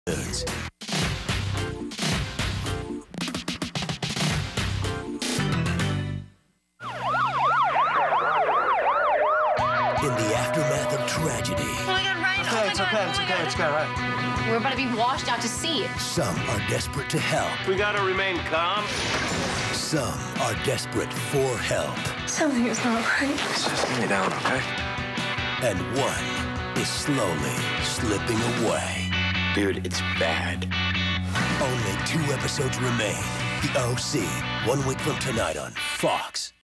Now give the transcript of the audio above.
In the aftermath of tragedy, Oh my God, Ryan! Oh my It's God, okay, oh it's my okay, God. it's okay, all right. We're about to be washed out to sea. some are desperate to help. We gotta remain calm. Some are desperate for help. Something is not right. Just lay down, okay? And one is slowly slipping away. Dude, it's bad. Only 2 episodes remain. The OC, 1 week from tonight on Fox.